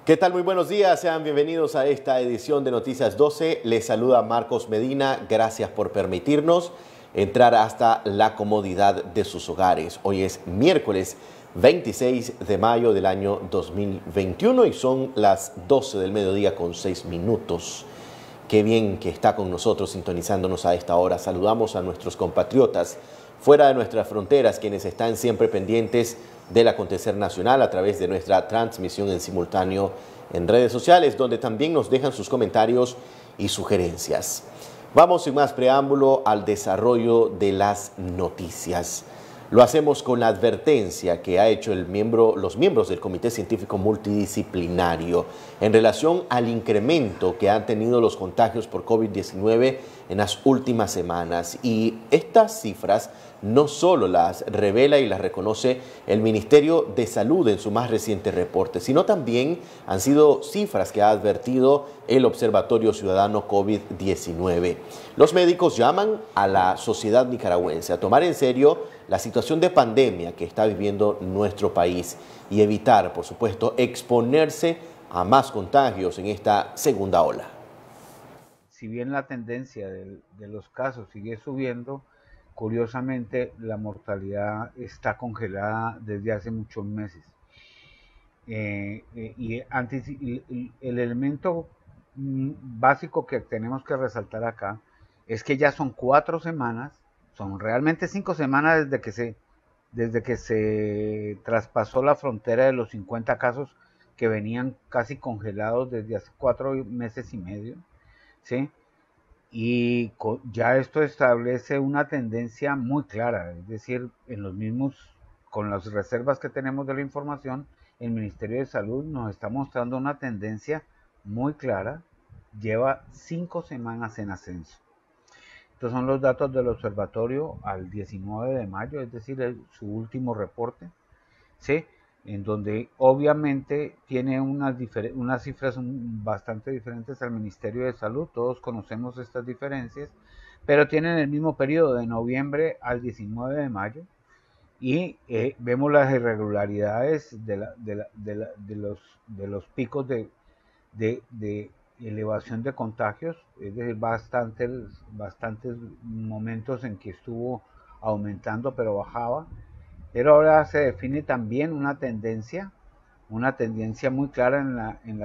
¿Qué tal? Muy buenos días, sean bienvenidos a esta edición de Noticias 12. Les saluda Marcos Medina, gracias por permitirnos entrar hasta la comodidad de sus hogares. Hoy es miércoles 26 de mayo del año 2021 y son las 12 del mediodía con 6 minutos. Qué bien que está con nosotros sintonizándonos a esta hora. Saludamos a nuestros compatriotas fuera de nuestras fronteras, quienes están siempre pendientes del acontecer nacional a través de nuestra transmisión en simultáneo en redes sociales, donde también nos dejan sus comentarios y sugerencias. Vamos sin más preámbulo al desarrollo de las noticias. Lo hacemos con la advertencia que ha hecho los miembros del Comité Científico Multidisciplinario en relación al incremento que han tenido los contagios por COVID-19 en las últimas semanas. Y estas cifras no solo las revela y las reconoce el Ministerio de Salud en su más reciente reporte, sino también han sido cifras que ha advertido el Observatorio Ciudadano COVID-19. Los médicos llaman a la sociedad nicaragüense a tomar en serio la situación de pandemia que está viviendo nuestro país y evitar, por supuesto, exponerse a más contagios en esta segunda ola. Si bien la tendencia de los casos sigue subiendo, curiosamente la mortalidad está congelada desde hace muchos meses. Y el elemento básico que tenemos que resaltar acá es que ya son 4 semanas, son realmente 5 semanas desde que se traspasó la frontera de los 50 casos que venían casi congelados desde hace 4 meses y medio, ¿sí? Y ya esto establece una tendencia muy clara, es decir, con las reservas que tenemos de la información, el Ministerio de Salud nos está mostrando una tendencia muy clara, lleva 5 semanas en ascenso. Estos son los datos del observatorio al 19 de mayo, es decir, su último reporte, ¿sí? En donde obviamente tiene unas cifras bastante diferentes al Ministerio de Salud, todos conocemos estas diferencias, pero tienen el mismo periodo de noviembre al 19 de mayo y vemos las irregularidades de los picos de elevación de contagios, es decir, bastantes momentos en que estuvo aumentando pero bajaba. Pero ahora se define también una tendencia muy clara en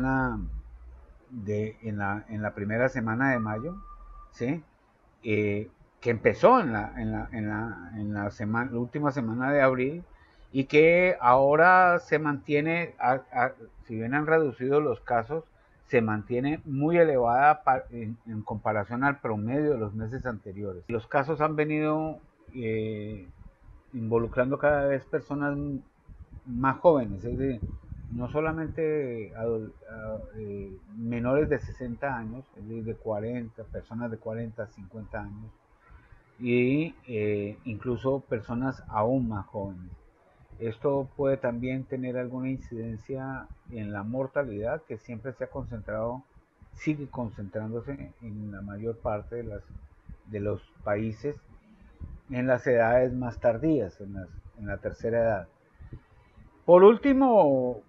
la primera semana de mayo, ¿sí? Que empezó en la última semana de abril y que ahora se mantiene, si bien han reducido los casos, se mantiene muy elevada en comparación al promedio de los meses anteriores. Los casos han venido involucrando cada vez personas más jóvenes, es decir, no solamente menores de 60 años, es decir, personas de 40, 50 años, y incluso personas aún más jóvenes. Esto puede también tener alguna incidencia en la mortalidad, que siempre sigue concentrándose en la mayor parte de los países en las edades más tardías, en la tercera edad. Por último,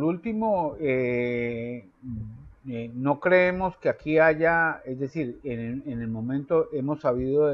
no creemos que aquí haya, es decir, en el momento hemos sabido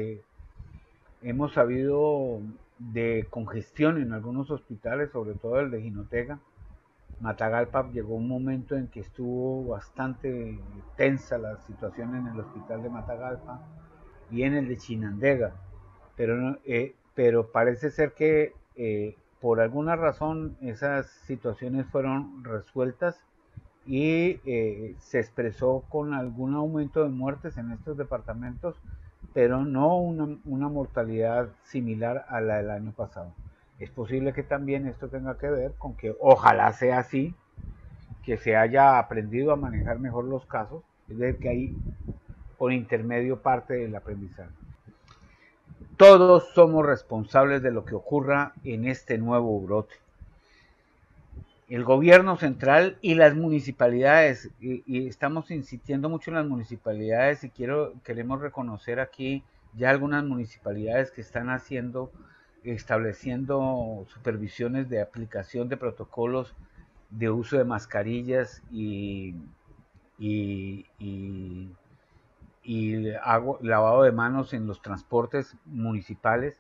de congestión en algunos hospitales, sobre todo el de Jinotega. Matagalpa llegó un momento en que estuvo bastante tensa la situación en el hospital de Matagalpa y en el de Chinandega, pero parece ser que por alguna razón esas situaciones fueron resueltas y se expresó con algún aumento de muertes en estos departamentos, pero no una mortalidad similar a la del año pasado. Es posible que también esto tenga que ver con que ojalá sea así, que se haya aprendido a manejar mejor los casos, es decir, que hay por intermedio parte del aprendizaje. Todos somos responsables de lo que ocurra en este nuevo brote. El gobierno central y las municipalidades, y estamos insistiendo mucho en las municipalidades y queremos reconocer aquí ya algunas municipalidades que están estableciendo supervisiones de aplicación de protocolos de uso de mascarillas y lavado de manos en los transportes municipales.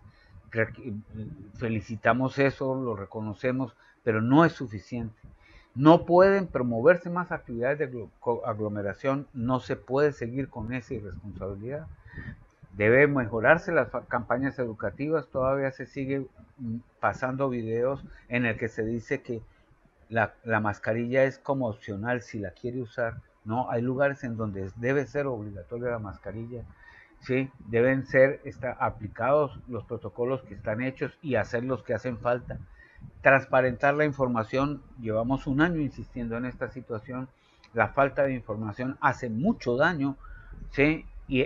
Felicitamos eso, lo reconocemos, pero no es suficiente. No pueden promoverse más actividades de aglomeración, no se puede seguir con esa irresponsabilidad. Debe mejorarse las campañas educativas, todavía se sigue pasando videos en el que se dice que la mascarilla es como opcional si la quiere usar. No, hay lugares en donde debe ser obligatoria la mascarilla. Sí, deben ser aplicados los protocolos que están hechos y hacer los que hacen falta. Transparentar la información, llevamos un año insistiendo en esta situación. La falta de información hace mucho daño, ¿sí?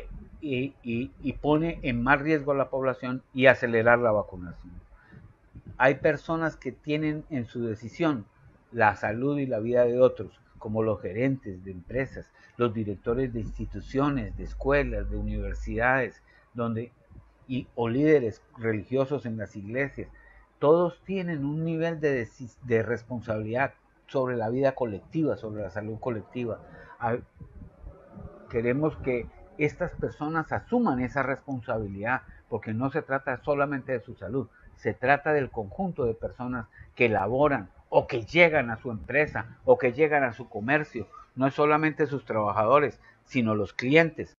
y pone en más riesgo a la población y acelerar la vacunación. Hay personas que tienen en su decisión la salud y la vida de otros, como los gerentes de empresas, los directores de instituciones, de escuelas, de universidades, o líderes religiosos en las iglesias. Todos tienen un nivel de responsabilidad sobre la vida colectiva, sobre la salud colectiva. Queremos que estas personas asuman esa responsabilidad, porque no se trata solamente de su salud, se trata del conjunto de personas que laboran o que llegan a su empresa o que llegan a su comercio. No es solamente sus trabajadores, sino los clientes.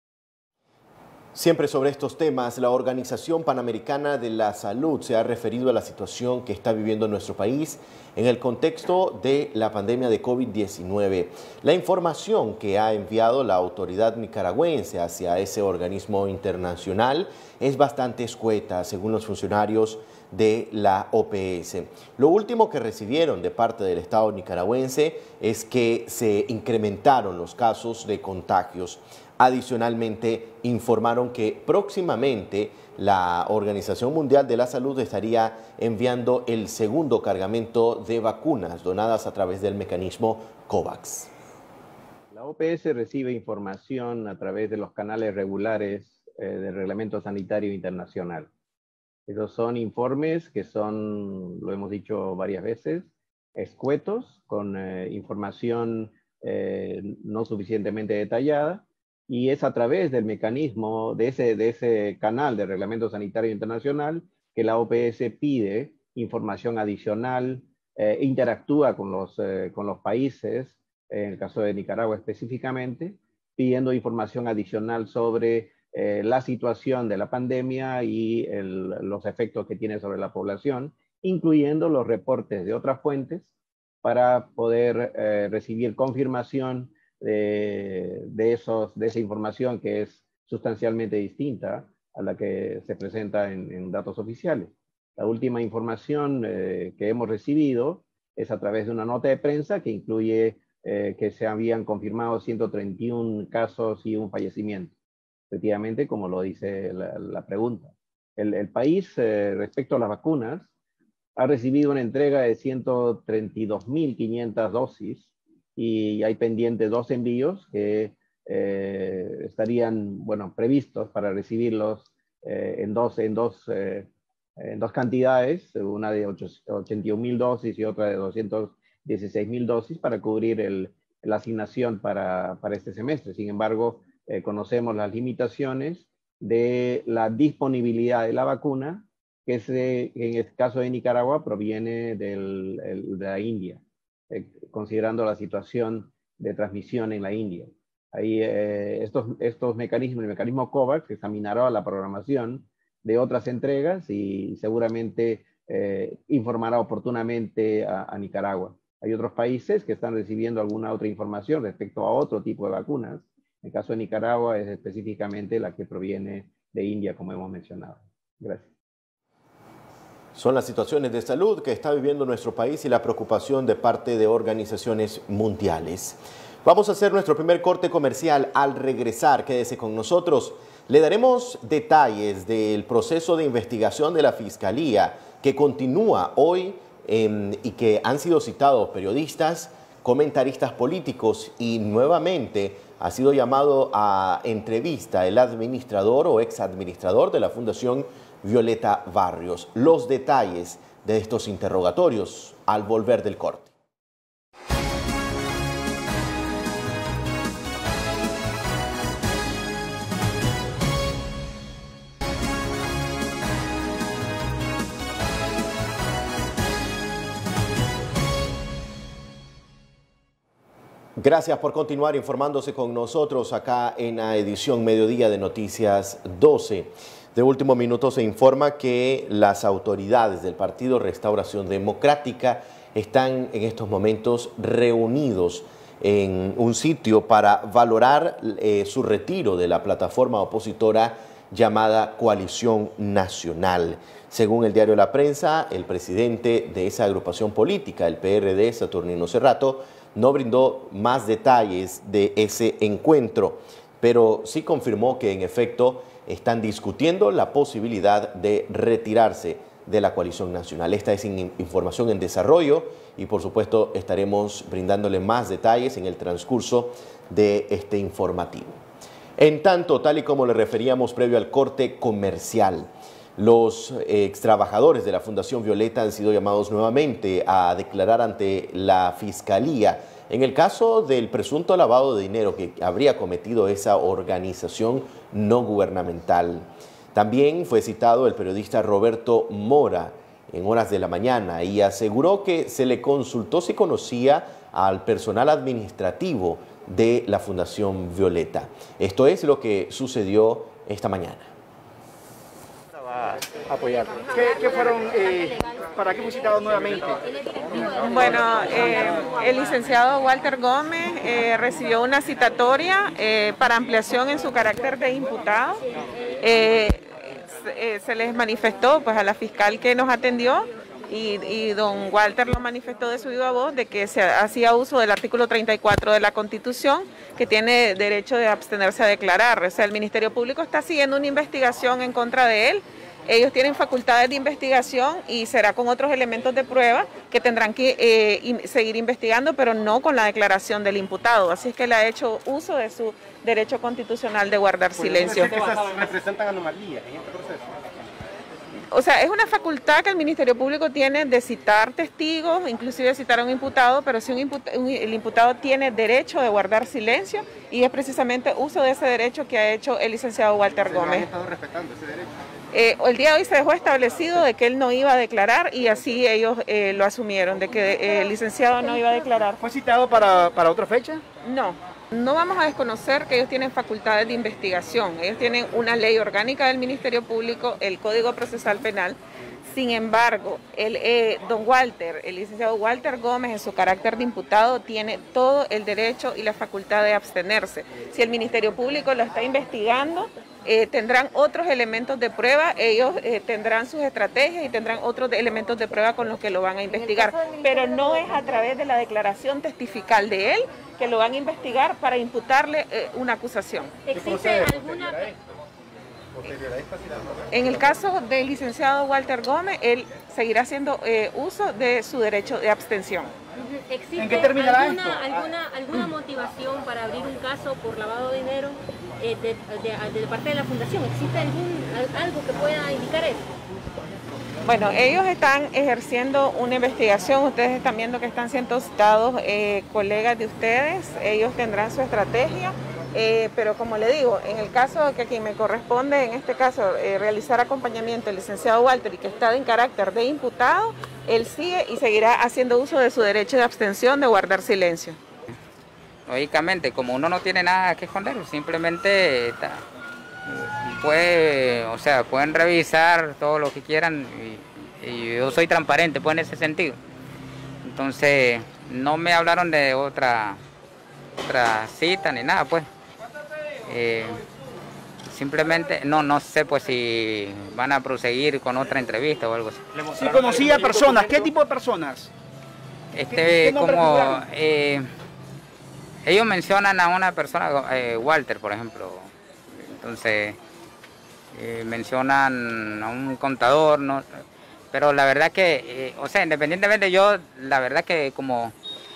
Siempre sobre estos temas, la Organización Panamericana de la Salud se ha referido a la situación que está viviendo nuestro país en el contexto de la pandemia de COVID-19. La información que ha enviado la autoridad nicaragüense hacia ese organismo internacional es bastante escueta, según los funcionarios de la OPS. Lo último que recibieron de parte del Estado nicaragüense es que se incrementaron los casos de contagios. Adicionalmente, informaron que próximamente la Organización Mundial de la Salud estaría enviando el segundo cargamento de vacunas donadas a través del mecanismo COVAX. La OPS recibe información a través de los canales regulares del Reglamento Sanitario Internacional. Esos son informes que son, lo hemos dicho varias veces, escuetos, con información no suficientemente detallada, y es a través del mecanismo de ese canal del Reglamento Sanitario Internacional que la OPS pide información adicional, interactúa con los países, en el caso de Nicaragua específicamente, pidiendo información adicional sobre la situación de la pandemia y los efectos que tiene sobre la población, incluyendo los reportes de otras fuentes para poder recibir confirmación de esa información que es sustancialmente distinta a la que se presenta en datos oficiales. La última información que hemos recibido es a través de una nota de prensa que incluye que se habían confirmado 131 casos y un fallecimiento. Efectivamente, como lo dice la pregunta. El país, respecto a las vacunas, ha recibido una entrega de 132.500 dosis y hay pendientes 2 envíos que estarían, previstos para recibirlos en dos cantidades, una de 81.000 dosis y otra de 216.000 dosis para cubrir la asignación para este semestre. Sin embargo, conocemos las limitaciones de la disponibilidad de la vacuna, que en el caso de Nicaragua proviene de la India, considerando la situación de transmisión en la India. Ahí estos mecanismos, el mecanismo COVAX examinará la programación de otras entregas y seguramente informará oportunamente a Nicaragua. Hay otros países que están recibiendo alguna otra información respecto a otro tipo de vacunas. En el caso de Nicaragua es específicamente la que proviene de India, como hemos mencionado. Gracias. Son las situaciones de salud que está viviendo nuestro país y la preocupación de parte de organizaciones mundiales. Vamos a hacer nuestro primer corte comercial. Al regresar, quédese con nosotros. Le daremos detalles del proceso de investigación de la Fiscalía que continúa hoy y que han sido citados periodistas, comentaristas políticos y nuevamente ha sido llamado a entrevista el administrador o exadministrador de la Fundación Violeta Barrios. Los detalles de estos interrogatorios al volver del corte. Gracias por continuar informándose con nosotros acá en la edición Mediodía de Noticias 12. De último minuto se informa que las autoridades del Partido Restauración Democrática están en estos momentos reunidos en un sitio para valorar su retiro de la plataforma opositora llamada Coalición Nacional. Según el diario La Prensa, el presidente de esa agrupación política, el PRD, Saturnino Cerrato, no brindó más detalles de ese encuentro, pero sí confirmó que en efecto están discutiendo la posibilidad de retirarse de la Coalición Nacional. Esta es información en desarrollo y por supuesto estaremos brindándole más detalles en el transcurso de este informativo. En tanto, tal y como le referíamos previo al corte comercial, los extrabajadores de la Fundación Violeta han sido llamados nuevamente a declarar ante la Fiscalía en el caso del presunto lavado de dinero que habría cometido esa organización no gubernamental. También fue citado el periodista Roberto Mora en horas de la mañana y aseguró que se le consultó si conocía al personal administrativo de la Fundación Violeta. Esto es lo que sucedió esta mañana. Apoyar. ¿Qué fueron, para qué fue citado nuevamente? Bueno, el licenciado Walter Gómez recibió una citatoria para ampliación en su carácter de imputado. Se les manifestó pues, a la fiscal que nos atendió y don Walter lo manifestó de su viva voz de que se hacía uso del artículo 34 de la Constitución, que tiene derecho de abstenerse a declarar. O sea, el Ministerio Público está siguiendo una investigación en contra de él. Ellos tienen facultades de investigación y será con otros elementos de prueba que tendrán que seguir investigando, pero no con la declaración del imputado. Así es que él ha hecho uso de su derecho constitucional de guardar silencio. ¿Representan anomalías en este proceso? O sea, es una facultad que el Ministerio Público tiene de citar testigos, inclusive citar a un imputado, pero si el imputado tiene derecho de guardar silencio y es precisamente uso de ese derecho que ha hecho el licenciado Walter Gómez. ¿Han estado respetando ese derecho? El día de hoy se dejó establecido de que él no iba a declarar y así ellos lo asumieron, de que el licenciado no iba a declarar. ¿Fue citado para otra fecha? No vamos a desconocer que ellos tienen facultades de investigación. Ellos tienen una ley orgánica del Ministerio Público, el Código Procesal Penal. Sin embargo, don Walter, el licenciado Walter Gómez, en su carácter de imputado, tiene todo el derecho y la facultad de abstenerse. Si el Ministerio Público lo está investigando, tendrán otros elementos de prueba, ellos tendrán sus estrategias y tendrán otros elementos de prueba con los que lo van a investigar. Pero no es a través de la declaración testifical de él que lo van a investigar para imputarle una acusación. ¿Existe alguna...? En el caso del licenciado Walter Gómez, él seguirá haciendo uso de su derecho de abstención. ¿Existe ¿En qué terminará esto? alguna motivación para abrir un caso por lavado de dinero de parte de la Fundación? ¿Existe algo que pueda indicar eso? Bueno, ellos están ejerciendo una investigación, ustedes están viendo que están siendo citados colegas de ustedes, ellos tendrán su estrategia. Pero como le digo, en el caso de que a quien me corresponde, en este caso, realizar acompañamiento el licenciado Walter y que está en carácter de imputado, él sigue y seguirá haciendo uso de su derecho de abstención de guardar silencio. Lógicamente, como uno no tiene nada que esconder, simplemente pueden revisar todo lo que quieran y yo soy transparente pues, en ese sentido. Entonces, no me hablaron de otra cita ni nada, pues. Simplemente no sé pues si van a proseguir con otra entrevista o algo así. Sí, conocía personas. ¿Qué tipo de personas? Ellos mencionan a una persona, Walter, por ejemplo. Entonces mencionan a un contador, ¿no? Pero la verdad que, independientemente yo, la verdad que como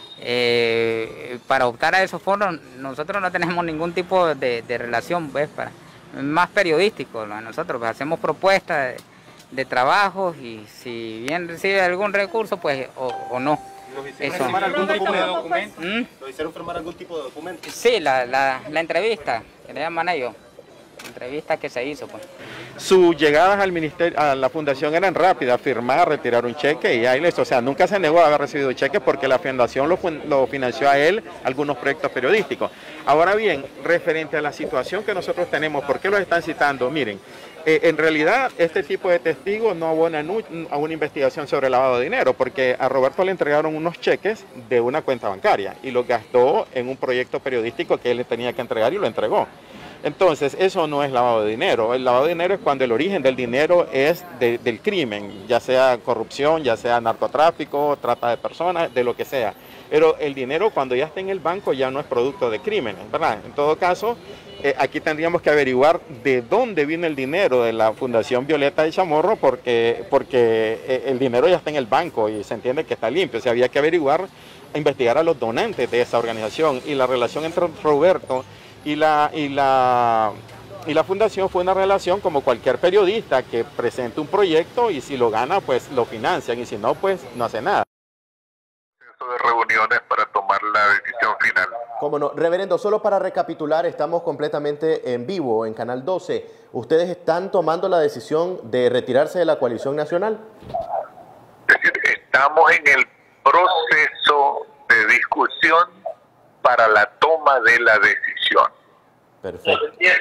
para optar a esos fondos nosotros no tenemos ningún tipo de relación, pues, más periodístico, ¿no? Nosotros pues, hacemos propuestas de trabajos y si bien recibe algún recurso, pues, o no. ¿Lo hicieron firmar algún tipo de documento? ¿Lo hicieron firmar algún tipo de documento? Sí, la entrevista, que le llaman ellos. entrevista que se hizo, pues. Sus llegadas al ministerio, a la fundación eran rápidas, firmar, retirar un cheque y ahí listo. O sea, nunca se negó a haber recibido cheques porque la fundación lo financió a él algunos proyectos periodísticos. Ahora bien, referente a la situación que nosotros tenemos, ¿por qué los están citando? Miren, en realidad este tipo de testigos no abonan a una investigación sobre lavado de dinero porque a Roberto le entregaron unos cheques de una cuenta bancaria y los gastó en un proyecto periodístico que él le tenía que entregar y lo entregó. Entonces, eso no es lavado de dinero. El lavado de dinero es cuando el origen del dinero es del crimen, ya sea corrupción, ya sea narcotráfico, trata de personas, de lo que sea. Pero el dinero cuando ya está en el banco ya no es producto de crímenes, ¿verdad? En todo caso, aquí tendríamos que averiguar de dónde viene el dinero de la Fundación Violeta de Chamorro porque el dinero ya está en el banco y se entiende que está limpio. O sea, había que averiguar, investigar a los donantes de esa organización y la relación entre Roberto y la fundación fue una relación como cualquier periodista que presente un proyecto y si lo gana pues lo financian y si no pues no hace nada. De reuniones para tomar la decisión final. Cómo no. Reverendo, solo para recapitular, estamos completamente en vivo en Canal 12. ¿Ustedes están tomando la decisión de retirarse de la coalición nacional? Es decir, estamos en el proceso de discusión para la toma de la decisión. Perfecto.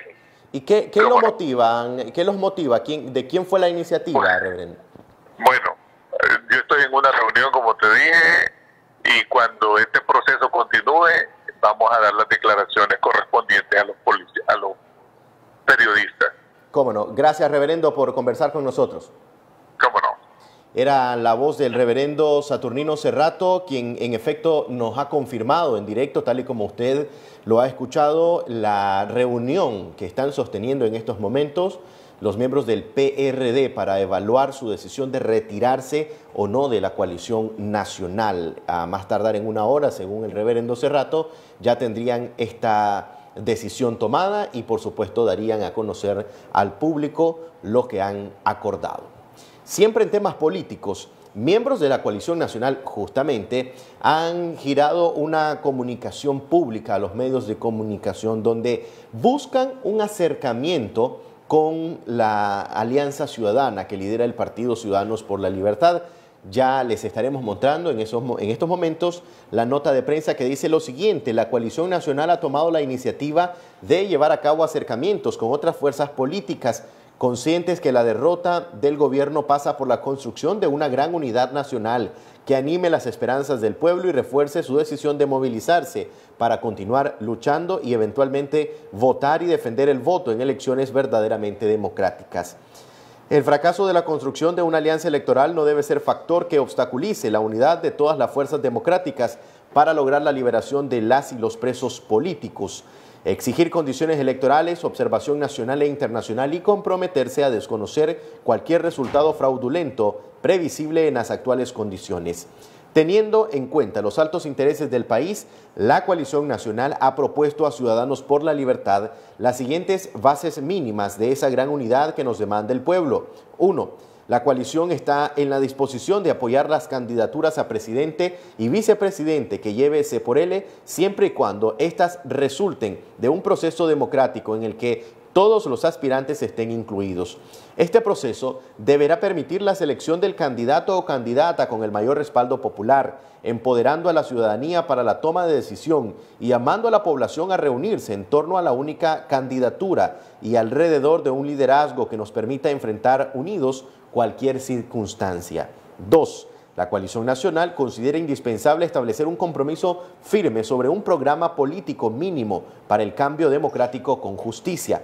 ¿Y qué los motivan? ¿Qué los motiva? ¿De quién fue la iniciativa, reverendo? Bueno, yo estoy en una reunión, como te dije, y cuando este proceso continúe, vamos a dar las declaraciones correspondientes a los periodistas. Cómo no. Gracias, reverendo, por conversar con nosotros. Cómo no. Era la voz del reverendo Saturnino Cerrato, quien en efecto nos ha confirmado en directo, tal y como usted lo ha escuchado, la reunión que están sosteniendo en estos momentos los miembros del PRD para evaluar su decisión de retirarse o no de la coalición nacional. A más tardar en una hora, según el reverendo Cerrato, ya tendrían esta decisión tomada y por supuesto darían a conocer al público lo que han acordado. Siempre en temas políticos, miembros de la coalición nacional justamente han girado una comunicación pública a los medios de comunicación donde buscan un acercamiento con la Alianza Ciudadana que lidera el Partido Ciudadanos por la Libertad. Ya les estaremos mostrando en estos momentos la nota de prensa que dice lo siguiente: la coalición nacional ha tomado la iniciativa de llevar a cabo acercamientos con otras fuerzas políticas, conscientes que la derrota del gobierno pasa por la construcción de una gran unidad nacional que anime las esperanzas del pueblo y refuerce su decisión de movilizarse para continuar luchando y eventualmente votar y defender el voto en elecciones verdaderamente democráticas. El fracaso de la construcción de una alianza electoral no debe ser factor que obstaculice la unidad de todas las fuerzas democráticas para lograr la liberación de las y los presos políticos. Exigir condiciones electorales, observación nacional e internacional y comprometerse a desconocer cualquier resultado fraudulento previsible en las actuales condiciones. Teniendo en cuenta los altos intereses del país, la coalición nacional ha propuesto a Ciudadanos por la Libertad las siguientes bases mínimas de esa gran unidad que nos demanda el pueblo. 1. La coalición está en la disposición de apoyar las candidaturas a presidente y vicepresidente que lleve C por L, siempre y cuando éstas resulten de un proceso democrático en el que todos los aspirantes estén incluidos. Este proceso deberá permitir la selección del candidato o candidata con el mayor respaldo popular, empoderando a la ciudadanía para la toma de decisión y llamando a la población a reunirse en torno a la única candidatura y alrededor de un liderazgo que nos permita enfrentar unidos cualquier circunstancia. 2. La coalición nacional considera indispensable establecer un compromiso firme sobre un programa político mínimo para el cambio democrático con justicia.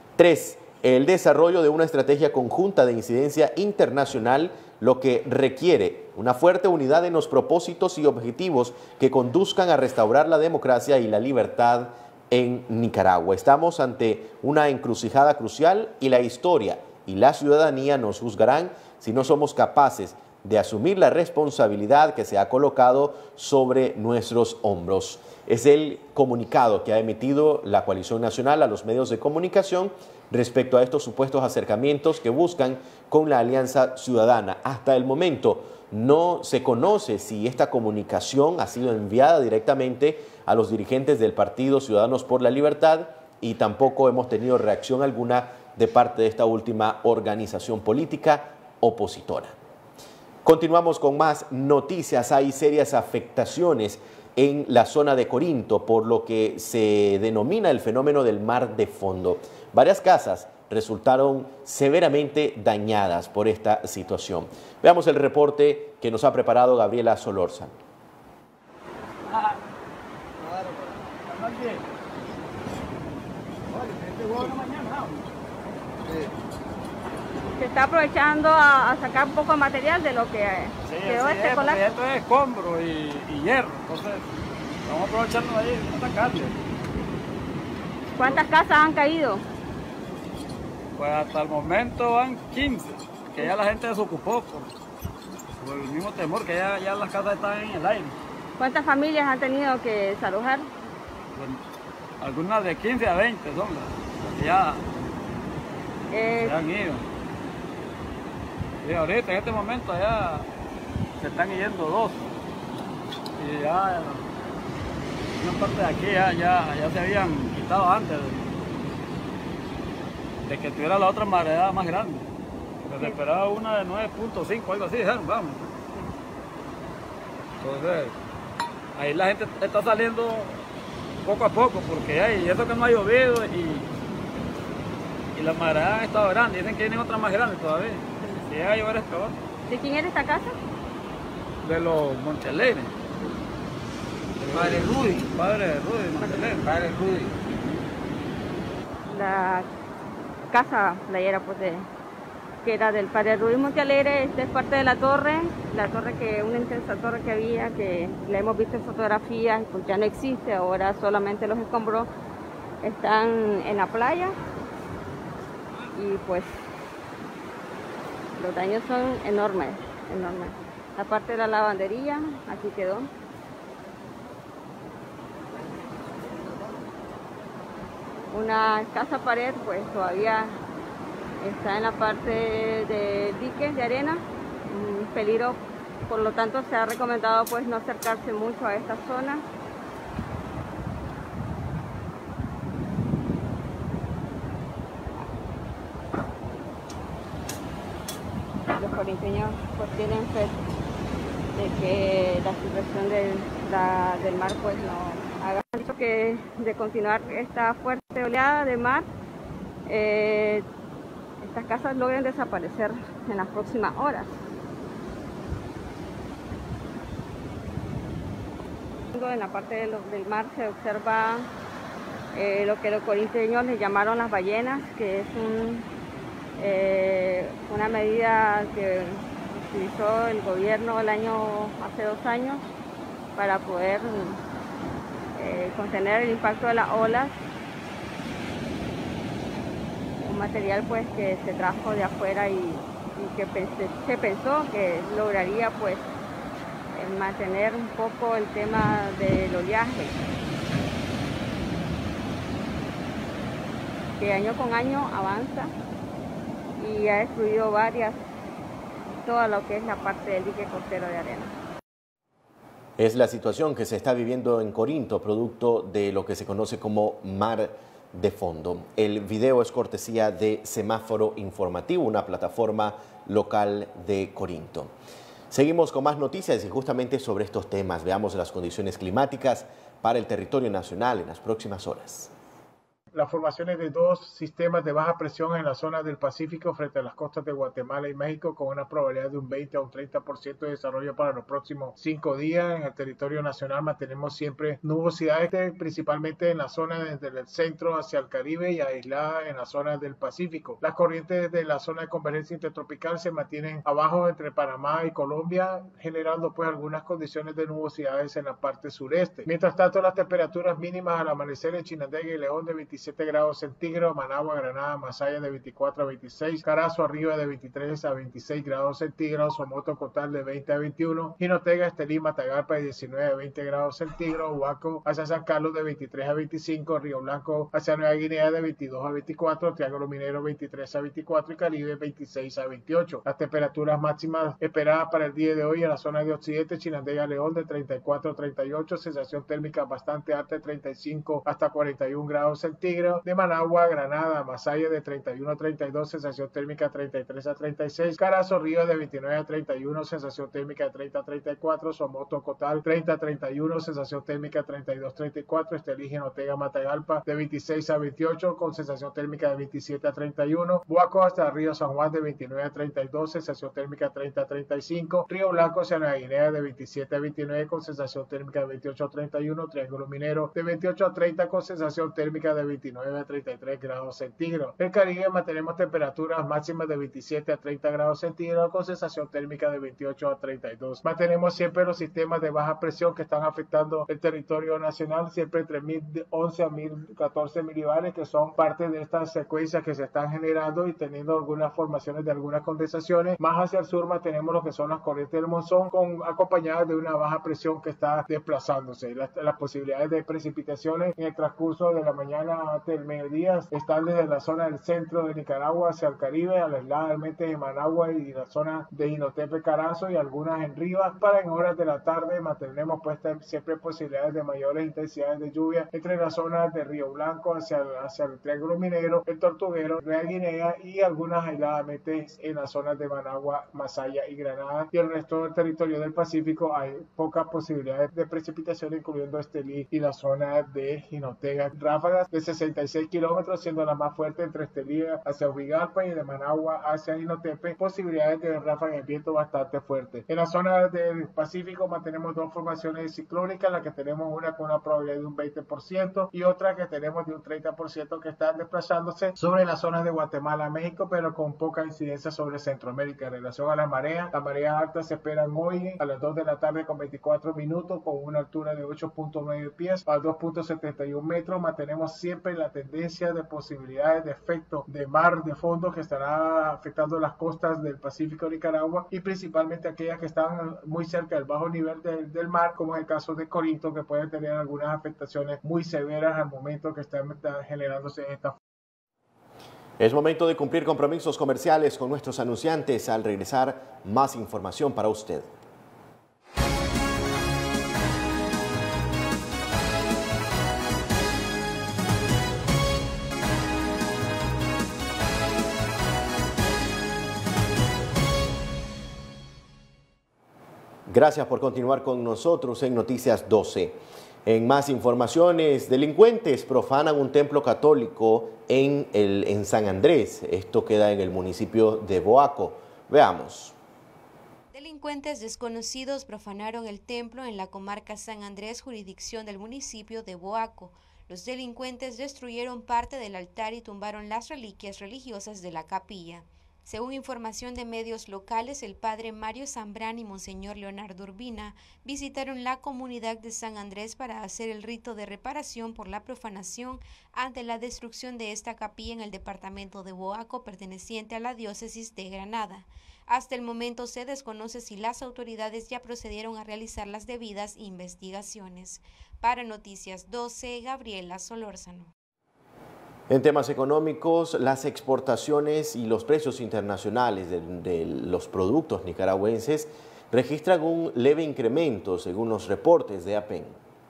3. El desarrollo de una estrategia conjunta de incidencia internacional, lo que requiere una fuerte unidad en los propósitos y objetivos que conduzcan a restaurar la democracia y la libertad en Nicaragua. Estamos ante una encrucijada crucial y la historia y la ciudadanía nos juzgarán si no somos capaces de asumir la responsabilidad que se ha colocado sobre nuestros hombros. Es el comunicado que ha emitido la coalición nacional a los medios de comunicación respecto a estos supuestos acercamientos que buscan con la Alianza Ciudadana. Hasta el momento no se conoce si esta comunicación ha sido enviada directamente a los dirigentes del Partido Ciudadanos por la Libertad y tampoco hemos tenido reacción alguna de parte de esta última organización política opositora. Continuamos con más noticias. Hay serias afectaciones en la zona de Corinto por lo que se denomina el fenómeno del mar de fondo. Varias casas resultaron severamente dañadas por esta situación. Veamos el reporte que nos ha preparado Gabriela Solórzano. Se está aprovechando a sacar un poco de material de lo que quedó este colapso. Esto es escombro y hierro, entonces estamos aprovechando ahí esta calle. ¿Cuántas casas han caído? Pues hasta el momento van 15, que ya la gente desocupó por el mismo temor, que ya las casas están en el aire. ¿Cuántas familias han tenido que desalojar? Pues, algunas de 15 a 20 son las que ya se han ido. Y ahorita, en este momento, ya se están yendo 2. Y ya una parte de aquí ya se habían quitado antes de que tuviera la otra mareada más grande. Pero se esperaba una de 9.5, algo así, dijeron, vamos. Entonces, ahí la gente está saliendo poco a poco, porque hay eso que no ha llovido y la mareada ha estado grande. Dicen que vienen otras más grandes todavía. Si llega a llover es peor. ¿De quién era esta casa? De los Montealegre. Padre Rudy. Padre Rudy, Montealegre. Padre Rudy. La casa playera, pues, que era del Padre Rudy Montealegre. Esta es parte de la torre que una intensa torre que había, que la hemos visto en fotografías, pues ya no existe, ahora solamente los escombros están en la playa y pues los daños son enormes, enormes. La parte de la lavandería, aquí quedó. Una escasa pared, pues todavía está en la parte de dique, de arena, un peligro, por lo tanto se ha recomendado pues no acercarse mucho a esta zona. Los corinteños pues tienen fe de que la situación del mar pues no haga. Han dicho que de continuar esta fuerte oleada de mar, estas casas logran desaparecer en las próximas horas. En la parte del mar se observa lo que los corinteños les llamaron las ballenas, que es una medida que utilizó el gobierno hace 2 años para poder contener el impacto de las olas. Un material pues que se trajo de afuera y que se pensó que lograría pues mantener un poco el tema del oleaje, que año con año avanza y ha destruido todo lo que es la parte del dique costero de arena. Es la situación que se está viviendo en Corinto, producto de lo que se conoce como mar de fondo. El video es cortesía de Semáforo Informativo, una plataforma local de Corinto. Seguimos con más noticias y justamente sobre estos temas. Veamos las condiciones climáticas para el territorio nacional en las próximas horas. Las formaciones de 2 sistemas de baja presión en la zona del Pacífico frente a las costas de Guatemala y México, con una probabilidad de un 20 a un 30% de desarrollo para los próximos 5 días. En el territorio nacional mantenemos siempre nubosidades, principalmente en la zona desde el centro hacia el Caribe y aislada en la zona del Pacífico. Las corrientes de la zona de convergencia intertropical se mantienen abajo entre Panamá y Colombia, generando pues algunas condiciones de nubosidades en la parte sureste. Mientras tanto, las temperaturas mínimas al amanecer en Chinandega y León de 27 grados centígrados, Managua, Granada, Masaya de 24 a 26, Carazo arriba de 23 a 26 grados centígrados, Somoto Cotal de 20 a 21, Jinotega, Estelí, Matagalpa de 19 a 20 grados centígrados, Huaco hacia San Carlos de 23 a 25, Río Blanco hacia Nueva Guinea de 22 a 24, Triángulo Minero 23 a 24 y Caribe 26 a 28. Las temperaturas máximas esperadas para el día de hoy en la zona de Occidente, Chinandega, León de 34 a 38, sensación térmica bastante alta de 35 hasta 41 grados centígrados, centígrados. De Managua, Granada, Masaya de 31 a 32, sensación térmica 33 a 36. Carazo, Río de 29 a 31, sensación térmica 30 a 34. Somoto, Cotal 30 a 31, sensación térmica 32 a 34. Estelí, Jinotega, Matagalpa de 26 a 28 con sensación térmica de 27 a 31. Boaco hasta Río San Juan de 29 a 32, sensación térmica 30 a 35. Río Blanco hacia Nueva Guinea de 27 a 29 con sensación térmica de 28 a 31. Triángulo Minero de 28 a 30 con sensación térmica de 29 a 33 grados centígrados. En el Caribe mantenemos temperaturas máximas de 27 a 30 grados centígrados con sensación térmica de 28 a 32. Mantenemos siempre los sistemas de baja presión que están afectando el territorio nacional, siempre entre 1011 a 1014 milibares, que son parte de estas secuencias que se están generando y teniendo algunas formaciones de algunas condensaciones. Más hacia el sur mantenemos lo que son las corrientes del monzón acompañadas de una baja presión que está desplazándose. Las posibilidades de precipitaciones en el transcurso de la mañana hasta el mediodía están desde la zona del centro de Nicaragua hacia el Caribe, aisladamente de Managua y la zona de Jinotepe, Carazo y algunas en Rivas. Para en horas de la tarde mantenemos puestas siempre posibilidades de mayores intensidades de lluvia entre las zonas de Río Blanco hacia el Triángulo Minero, el Tortuguero, Nueva Guinea y algunas aisladamente en las zonas de Managua, Masaya y Granada, y el resto del territorio del Pacífico hay pocas posibilidades de precipitación, incluyendo Estelí y la zona de Jinotega. Ráfagas de 66 kilómetros, siendo la más fuerte entre Estelí hacia Ubigalpa y de Managua hacia Jinotepe, posibilidades de ráfagas de viento bastante fuertes. En la zona del Pacífico mantenemos dos formaciones ciclónicas, la que tenemos una con una probabilidad de un 20% y otra que tenemos de un 30% que están desplazándose sobre las zonas de Guatemala, México, pero con poca incidencia sobre Centroamérica. En relación a la marea altas se esperan hoy a las 2 de la tarde con 24 minutos con una altura de 8.9 pies a 2.71 metros. Mantenemos siempre la tendencia de posibilidades de efecto de mar de fondo que estará afectando las costas del Pacífico de Nicaragua y principalmente aquellas que están muy cerca del bajo nivel del mar, como es el caso de Corinto, que pueden tener algunas afectaciones muy severas al momento que están generándose esta. Es momento de cumplir compromisos comerciales con nuestros anunciantes. Al regresar, más información para usted. Gracias por continuar con nosotros en Noticias 12. En más informaciones, delincuentes profanan un templo católico en San Andrés. Esto queda en el municipio de Boaco. Veamos. Delincuentes desconocidos profanaron el templo en la comarca San Andrés, jurisdicción del municipio de Boaco. Los delincuentes destruyeron parte del altar y tumbaron las reliquias religiosas de la capilla. Según información de medios locales, el padre Mario Zambrán y monseñor Leonardo Urbina visitaron la comunidad de San Andrés para hacer el rito de reparación por la profanación ante la destrucción de esta capilla en el departamento de Boaco, perteneciente a la diócesis de Granada. Hasta el momento se desconoce si las autoridades ya procedieron a realizar las debidas investigaciones. Para Noticias 12, Gabriela Solórzano. En temas económicos, las exportaciones y los precios internacionales de los productos nicaragüenses registran un leve incremento según los reportes de APEN.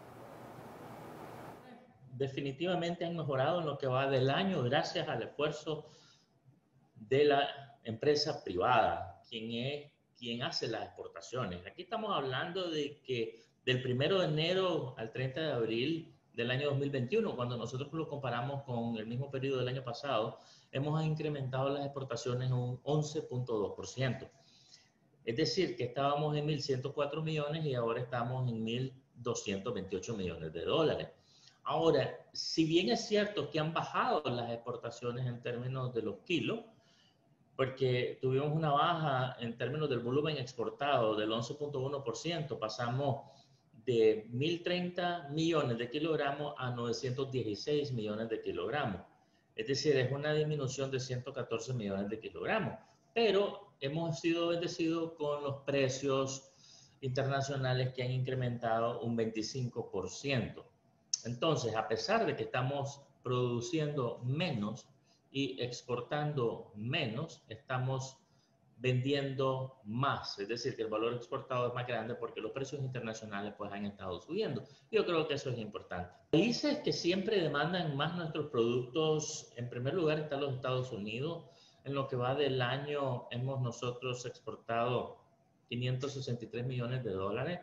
Definitivamente han mejorado en lo que va del año gracias al esfuerzo de la empresa privada, quien hace las exportaciones. Aquí estamos hablando de que del 1 de enero al 30 de abril del año 2021, cuando nosotros lo comparamos con el mismo periodo del año pasado, hemos incrementado las exportaciones un 11.2%. Es decir, que estábamos en 1.104 millones y ahora estamos en 1.228 millones de dólares. Ahora, si bien es cierto que han bajado las exportaciones en términos de los kilos, porque tuvimos una baja en términos del volumen exportado del 11.1%, pasamos de 1.030 millones de kilogramos a 916 millones de kilogramos. Es decir, es una disminución de 114 millones de kilogramos. Pero hemos sido bendecidos con los precios internacionales que han incrementado un 25%. Entonces, a pesar de que estamos produciendo menos y exportando menos, estamos vendiendo más, es decir, que el valor exportado es más grande porque los precios internacionales pues han estado subiendo. Yo creo que eso es importante. Países que siempre demandan más nuestros productos, en primer lugar están los Estados Unidos. En lo que va del año hemos nosotros exportado 563 millones de dólares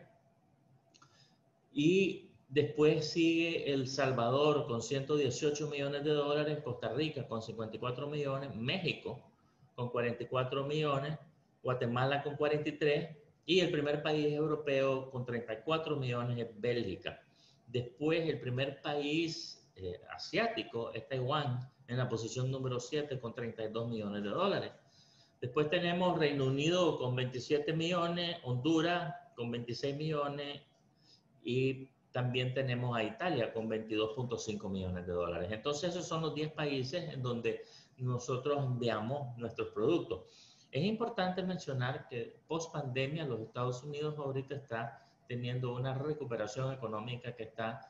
y después sigue El Salvador con 118 millones de dólares, Costa Rica con 54 millones, México con 44 millones, Guatemala con 43 y el primer país europeo con 34 millones es Bélgica. Después el primer país asiático es Taiwán en la posición número 7 con 32 millones de dólares. Después tenemos Reino Unido con 27 millones, Honduras con 26 millones y también tenemos a Italia con 22.5 millones de dólares. Entonces esos son los 10 países en donde nosotros enviamos nuestros productos. Es importante mencionar que post pandemia los Estados Unidos ahorita está teniendo una recuperación económica que está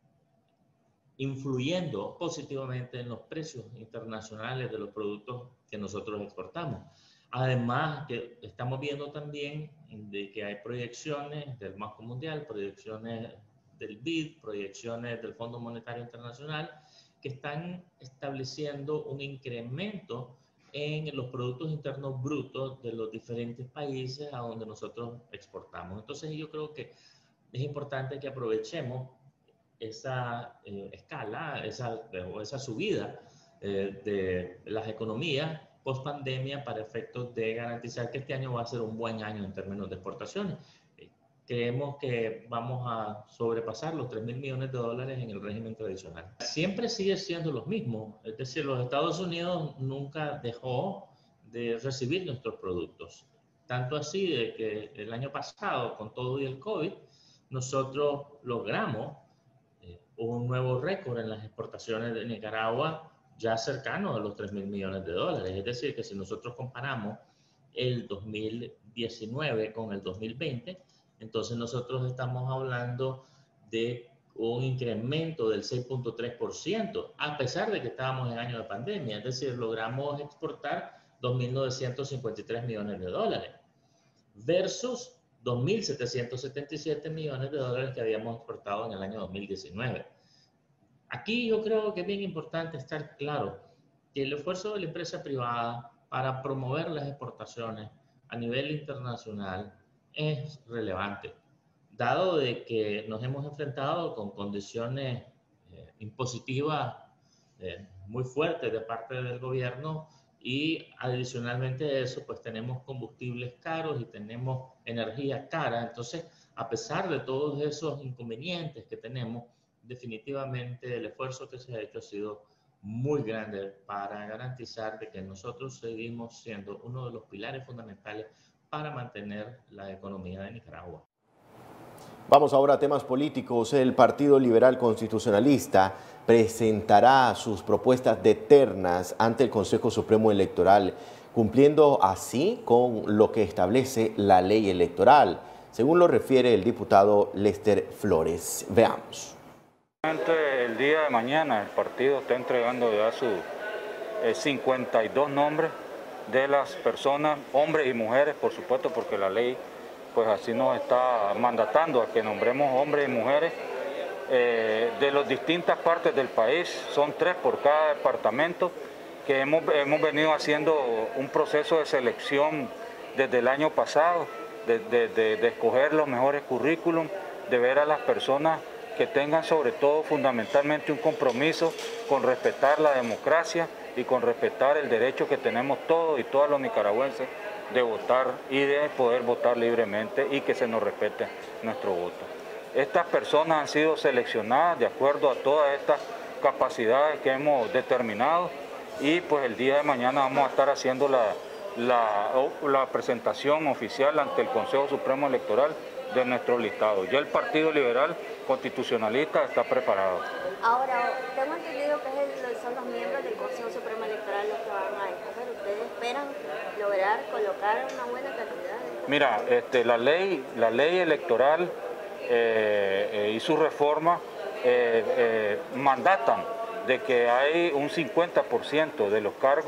influyendo positivamente en los precios internacionales de los productos que nosotros exportamos. Además, que estamos viendo también de que hay proyecciones del Banco Mundial, proyecciones del BID, proyecciones del Fondo Monetario Internacional, que están estableciendo un incremento en los productos internos brutos de los diferentes países a donde nosotros exportamos. Entonces yo creo que es importante que aprovechemos esa escala, esa subida de las economías post pandemia para efectos de garantizar que este año va a ser un buen año en términos de exportaciones. Creemos que vamos a sobrepasar los 3.000 millones de dólares en el régimen tradicional. Siempre sigue siendo los mismos, es decir, los Estados Unidos nunca dejó de recibir nuestros productos. Tanto así de que el año pasado, con todo y el COVID, nosotros logramos un nuevo récord en las exportaciones de Nicaragua, ya cercano a los 3.000 millones de dólares. Es decir, que si nosotros comparamos el 2019 con el 2020, entonces nosotros estamos hablando de un incremento del 6.3%, a pesar de que estábamos en año de pandemia. Es decir, logramos exportar 2.953 millones de dólares versus 2.777 millones de dólares que habíamos exportado en el año 2019. Aquí yo creo que es bien importante estar claro que el esfuerzo de la empresa privada para promover las exportaciones a nivel internacional es relevante, dado de que nos hemos enfrentado con condiciones impositivas muy fuertes de parte del gobierno y adicionalmente a eso pues tenemos combustibles caros y tenemos energía cara. Entonces, a pesar de todos esos inconvenientes que tenemos, definitivamente el esfuerzo que se ha hecho ha sido muy grande para garantizar de que nosotros seguimos siendo uno de los pilares fundamentales para mantener la economía de Nicaragua. Vamos ahora a temas políticos. El Partido Liberal Constitucionalista presentará sus propuestas de ternas ante el Consejo Supremo Electoral, cumpliendo así con lo que establece la ley electoral, según lo refiere el diputado Lester Flores. Veamos. El día de mañana el partido está entregando ya sus 52 nombres de las personas, hombres y mujeres, por supuesto, porque la ley pues así nos está mandatando a que nombremos hombres y mujeres de las distintas partes del país. Son 3 por cada departamento, que hemos venido haciendo un proceso de selección desde el año pasado, de escoger los mejores currículum, de ver a las personas que tengan sobre todo fundamentalmente un compromiso con respetar la democracia y con respetar el derecho que tenemos todos y todas los nicaragüenses de votar y de poder votar libremente y que se nos respete nuestro voto. Estas personas han sido seleccionadas de acuerdo a todas estas capacidades que hemos determinado y pues el día de mañana vamos a estar haciendo la presentación oficial ante el Consejo Supremo Electoral de nuestro listado. Ya el Partido Liberal Constitucionalista está preparado. Ahora, tengo entendido que son los miembros del Consejo Supremo Electoral los que van a escoger. ¿Ustedes esperan lograr colocar una buena cantidad? Mira, la ley electoral y su reforma mandatan de que hay un 50% de los cargos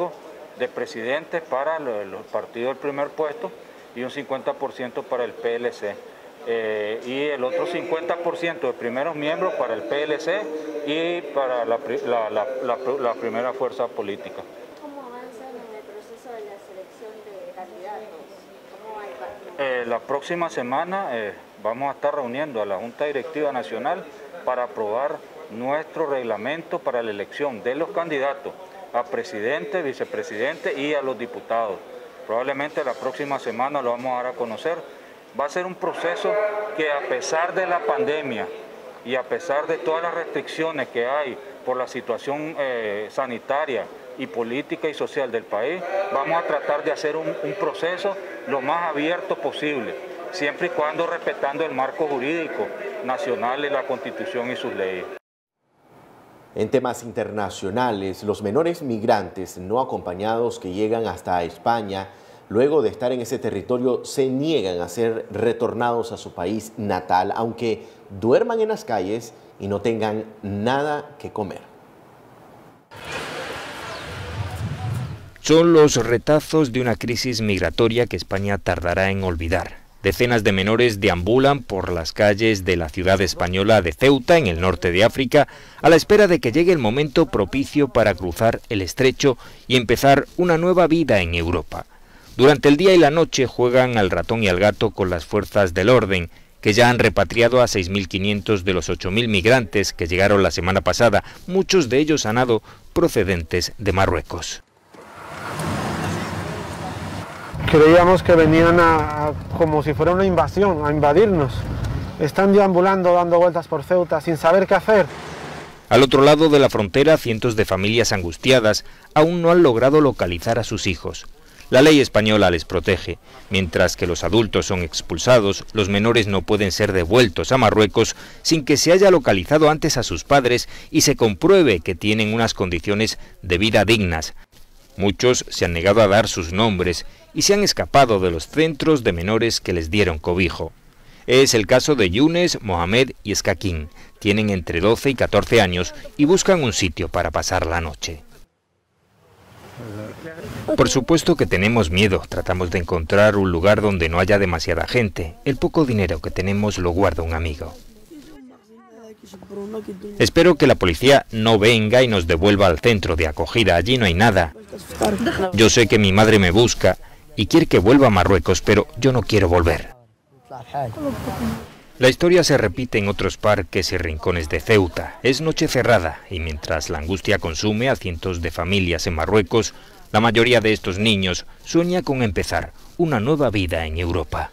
de presidentes para los partidos del primer puesto y un 50% para el PLC. Y el otro 50% de primeros miembros para el PLC y para la primera fuerza política. ¿Cómo avanzan en el proceso de la selección de candidatos? ¿Cómo va el partido? La próxima semana vamos a estar reuniendo a la Junta Directiva Nacional para aprobar nuestro reglamento para la elección de los candidatos a presidente, vicepresidente y a los diputados. Probablemente la próxima semana lo vamos a dar a conocer. Va a ser un proceso que, a pesar de la pandemia y a pesar de todas las restricciones que hay por la situación sanitaria y política y social del país, vamos a tratar de hacer un proceso lo más abierto posible, siempre y cuando respetando el marco jurídico nacional y la Constitución y sus leyes. En temas internacionales, los menores migrantes no acompañados que llegan hasta España, luego de estar en ese territorio, se niegan a ser retornados a su país natal, aunque duerman en las calles y no tengan nada que comer. Son los retazos de una crisis migratoria que España tardará en olvidar. Decenas de menores deambulan por las calles de la ciudad española de Ceuta, en el norte de África, a la espera de que llegue el momento propicio para cruzar el estrecho y empezar una nueva vida en Europa. Durante el día y la noche juegan al ratón y al gato con las fuerzas del orden, que ya han repatriado a 6.500 de los 8.000 migrantes que llegaron la semana pasada, muchos de ellos a nado procedentes de Marruecos. Creíamos que venían como si fuera una invasión, a invadirnos. Están deambulando, dando vueltas por Ceuta, sin saber qué hacer. Al otro lado de la frontera, cientos de familias angustiadas aún no han logrado localizar a sus hijos. La ley española les protege. Mientras que los adultos son expulsados, los menores no pueden ser devueltos a Marruecos sin que se haya localizado antes a sus padres y se compruebe que tienen unas condiciones de vida dignas. Muchos se han negado a dar sus nombres y se han escapado de los centros de menores que les dieron cobijo. Es el caso de Younes, Mohamed y Escaquín. Tienen entre 12 y 14 años y buscan un sitio para pasar la noche. Por supuesto que tenemos miedo, tratamos de encontrar un lugar donde no haya demasiada gente. El poco dinero que tenemos lo guarda un amigo. Espero que la policía no venga y nos devuelva al centro de acogida, allí no hay nada. Yo sé que mi madre me busca y quiere que vuelva a Marruecos, pero yo no quiero volver. La historia se repite en otros parques y rincones de Ceuta. Es noche cerrada y mientras la angustia consume a cientos de familias en Marruecos, la mayoría de estos niños sueña con empezar una nueva vida en Europa.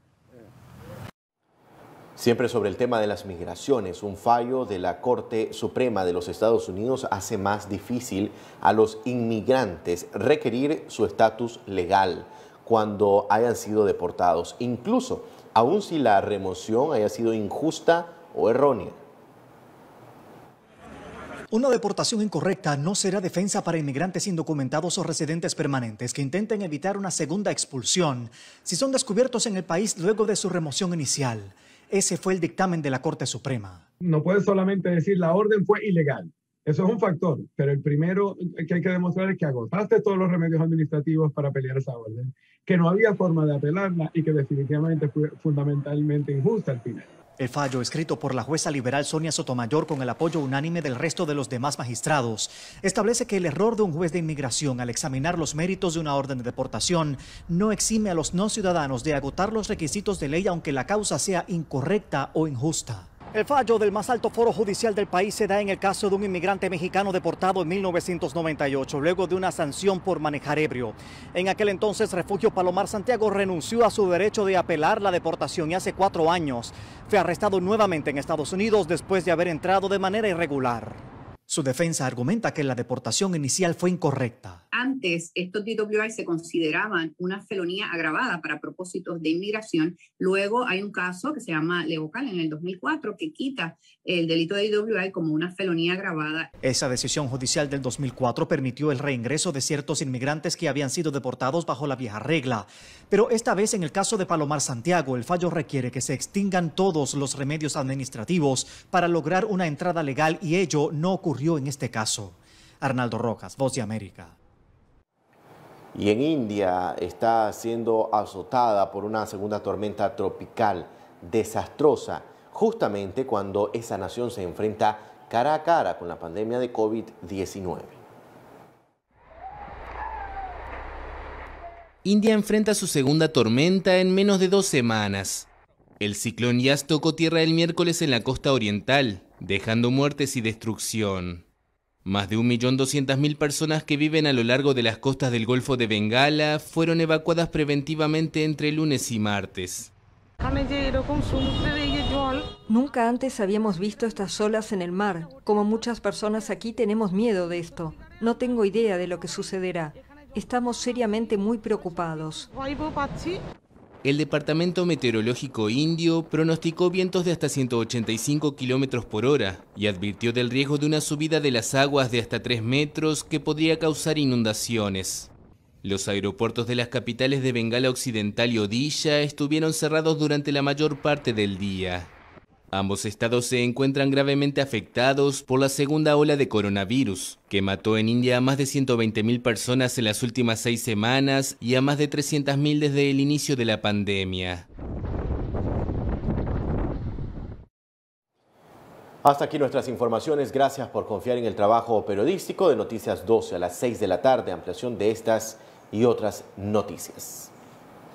Siempre sobre el tema de las migraciones, un fallo de la Corte Suprema de los Estados Unidos hace más difícil a los inmigrantes requerir su estatus legal cuando hayan sido deportados, incluso aun si la remoción haya sido injusta o errónea. Una deportación incorrecta no será defensa para inmigrantes indocumentados o residentes permanentes que intenten evitar una segunda expulsión si son descubiertos en el país luego de su remoción inicial. Ese fue el dictamen de la Corte Suprema. No puedes solamente decir la orden fue ilegal. Eso es un factor, pero el primero que hay que demostrar es que agotaste todos los remedios administrativos para pelear esa orden, que no había forma de apelarla y que definitivamente fue fundamentalmente injusta al final. El fallo, escrito por la jueza liberal Sonia Sotomayor con el apoyo unánime del resto de los demás magistrados, establece que el error de un juez de inmigración al examinar los méritos de una orden de deportación no exime a los no ciudadanos de agotar los requisitos de ley aunque la causa sea incorrecta o injusta. El fallo del más alto foro judicial del país se da en el caso de un inmigrante mexicano deportado en 1998, luego de una sanción por manejar ebrio. En aquel entonces, Refugio Palomar Santiago renunció a su derecho de apelar la deportación y hace 4 años fue arrestado nuevamente en Estados Unidos después de haber entrado de manera irregular. Su defensa argumenta que la deportación inicial fue incorrecta. Antes, estos DWI se consideraban una felonía agravada para propósitos de inmigración. Luego hay un caso que se llama Leocal en el 2004 que quita el delito de DWI como una felonía agravada. Esa decisión judicial del 2004 permitió el reingreso de ciertos inmigrantes que habían sido deportados bajo la vieja regla. Pero esta vez, en el caso de Palomar Santiago, el fallo requiere que se extingan todos los remedios administrativos para lograr una entrada legal y ello no ocurrió en este caso. Arnaldo Rojas, Voz de América. Y en India está siendo azotada por una segunda tormenta tropical desastrosa, justamente cuando esa nación se enfrenta cara a cara con la pandemia de COVID-19. India enfrenta su segunda tormenta en menos de 2 semanas. El ciclón Yas tocó tierra el miércoles en la costa oriental, dejando muertes y destrucción. Más de 1.200.000 personas que viven a lo largo de las costas del Golfo de Bengala fueron evacuadas preventivamente entre lunes y martes. Nunca antes habíamos visto estas olas en el mar. Como muchas personas aquí tenemos miedo de esto. No tengo idea de lo que sucederá. Estamos seriamente muy preocupados. El Departamento Meteorológico Indio pronosticó vientos de hasta 185 kilómetros por hora y advirtió del riesgo de una subida de las aguas de hasta 3 metros que podría causar inundaciones. Los aeropuertos de las capitales de Bengala Occidental y Odisha estuvieron cerrados durante la mayor parte del día. Ambos estados se encuentran gravemente afectados por la segunda ola de coronavirus, que mató en India a más de 120.000 personas en las últimas 6 semanas y a más de 300.000 desde el inicio de la pandemia. Hasta aquí nuestras informaciones. Gracias por confiar en el trabajo periodístico de Noticias 12 a las 6 de la tarde. Ampliación de estas y otras noticias.